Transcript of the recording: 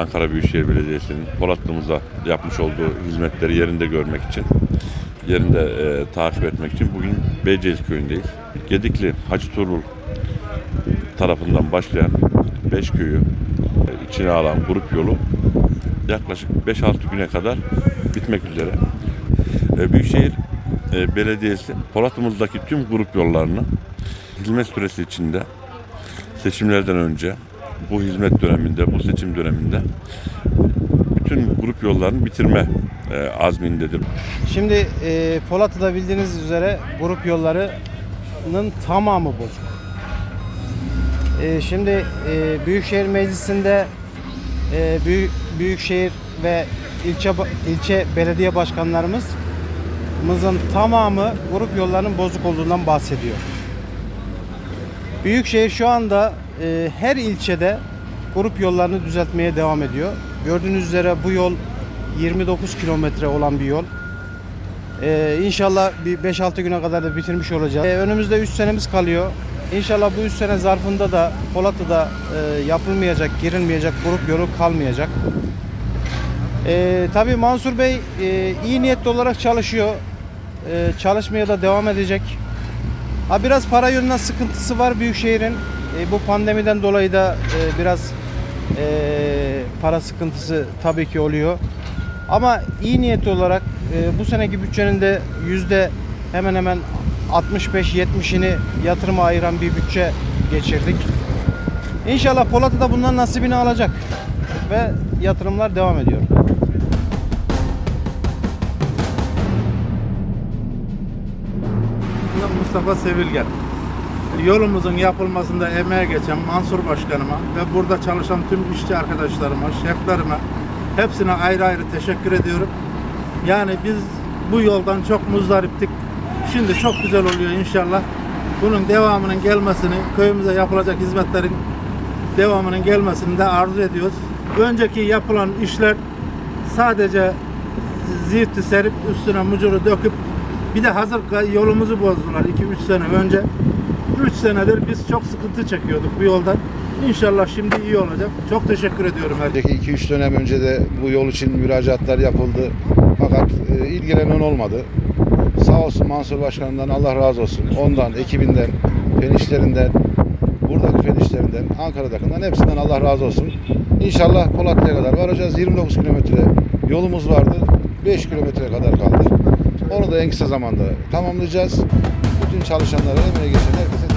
Ankara Büyükşehir Belediyesi'nin Polatlı'mıza yapmış olduğu hizmetleri yerinde görmek için, yerinde takip etmek için bugün Beyceğiz köyündeyiz. Gedikli Hacı Tuğrul tarafından başlayan 5 köyü içine alan grup yolu yaklaşık 5-6 güne kadar bitmek üzere. Büyükşehir Belediyesi Polatlı'mızdaki tüm grup yollarını hizmet süresi içinde seçimlerden önce, bu hizmet döneminde, bu seçim döneminde bütün grup yollarını bitirme azmindedir. Şimdi Polatlı'da bildiğiniz üzere grup yollarının tamamı bozuk. Şimdi Büyükşehir Meclisi'nde Büyükşehir ve ilçe belediye başkanlarımızın tamamı grup yollarının bozuk olduğundan bahsediyor. Büyükşehir şu anda her ilçede grup yollarını düzeltmeye devam ediyor. Gördüğünüz üzere bu yol 29 kilometre olan bir yol. İnşallah bir 5-6 güne kadar da bitirmiş olacağız. Önümüzde 3 senemiz kalıyor. İnşallah bu 3 sene zarfında da Polatlı'da yapılmayacak, girilmeyecek grup yolu kalmayacak. Tabii Mansur Bey iyi niyetli olarak çalışıyor. Çalışmaya da devam edecek. Biraz para yönünden sıkıntısı var Büyükşehir'in. Bu pandemiden dolayı da biraz para sıkıntısı tabii ki oluyor. Ama iyi niyetli olarak bu seneki bütçenin de hemen hemen 65-70'ini yatırıma ayıran bir bütçe geçirdik. İnşallah Polatlı bundan nasibini alacak ve yatırımlar devam ediyor. Mustafa Sevilgen. Yolumuzun yapılmasında emeğe geçen Mansur Başkanıma ve burada çalışan tüm işçi arkadaşlarıma, şeflerime hepsine ayrı ayrı teşekkür ediyorum. Yani biz bu yoldan çok muzdariptik. Şimdi çok güzel oluyor inşallah. Bunun devamının gelmesini, köyümüze yapılacak hizmetlerin devamının gelmesini de arzu ediyoruz. Önceki yapılan işler sadece zifti serip üstüne mucuru döküp bir de hazır yolumuzu bozdular 2-3 sene önce. 3 senedir biz çok sıkıntı çekiyorduk bu yoldan. İnşallah şimdi iyi olacak. Çok teşekkür ediyorum. Önceki 2-3 dönem önce de bu yol için müracaatlar yapıldı. Fakat ilgilenen olmadı. Sağ olsun Mansur Başkan'dan Allah razı olsun. Ondan, ekibinden, fen işlerinden, buradaki fen işlerinden, Ankara'dakinden hepsinden Allah razı olsun. İnşallah Polatlı'ya kadar varacağız. 29 kilometre yolumuz vardı. 5 kilometreye kadar kaldı. Onu da en kısa zamanda tamamlayacağız. Bütün çalışanlara, emeğe geçen herkese